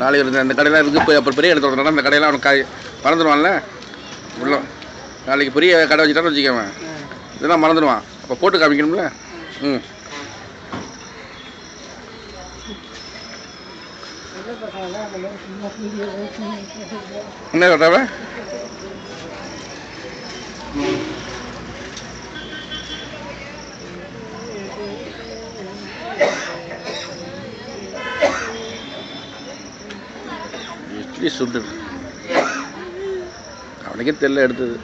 நாளைக்கு இருந்து அந்த கடையெல்லாம் இருக்குது. போய் அப்புறம் பெரிய இடத்துல வரணும். அந்த கடையெல்லாம் அவனுக்கு மறந்துடுவான்ல. உள்ள நாளைக்கு பெரிய கடை வச்சுட்டான்னு வச்சுக்கவன், இதெல்லாம் மறந்துடுவான். அப்போ போட்டு காமிக்கணும்ல. ம் என்ன கட்டாவ இட்லி சுட்டு அவனுக்கே தெரியல எடுத்தது.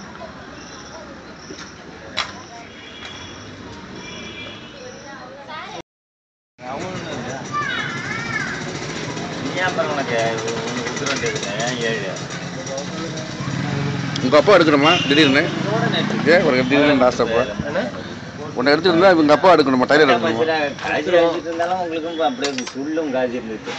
உங்கள் அப்பா எடுக்கணுமா திடீர்னு? ஒரு திடீர்னு லாஸ்டப்பா உன்னை எடுத்துருந்தா இவங்க அப்பா எடுக்கணுமா? டைலர் எடுக்கணுமா? உங்களுக்கும் அப்படியே சுள்ளும் காய்ச்சி இருந்துச்சு.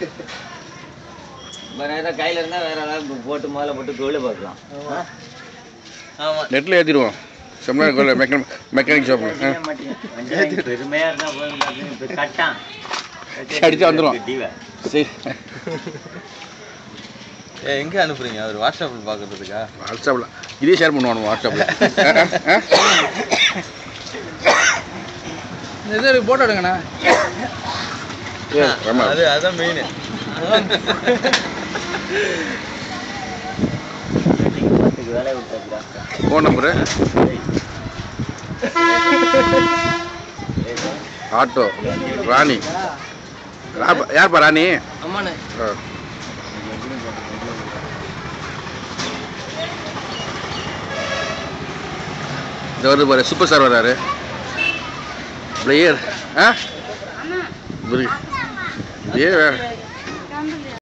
கையில் இருந்தால் வேற ஏதாவது போட்டு மாலை போட்டு தொழில் பார்க்கலாம். ஆமாம், நெட்டில் ஏற்றிடுவோம். செம்னா மெக்கானிக் ஷாப்பில் பெருமையாக இருந்தால் கட்டான் அடிச்சா வந்துடும். சரி எங்கே அனுப்புறீங்க? அவர் வாட்ஸ்அப்பில் பார்க்குறதுக்கா? வாட்ஸ்அப்பில் இதே ஷேர் பண்ணுவானு வாட்ஸ்அப்பில். இது போட்டோ எடுங்கண்ணா. அது அதான் மெயின். வேலை விட்டா ஃபோன் நம்பரு ஆட்டோ ராணி. யார்ப்பா ராணி? அம்மாண்ணே. இந்த வருது பாரு, சூப்பர் ஸ்டார் வர்றாரு. பிளேயர். ஆ ஏ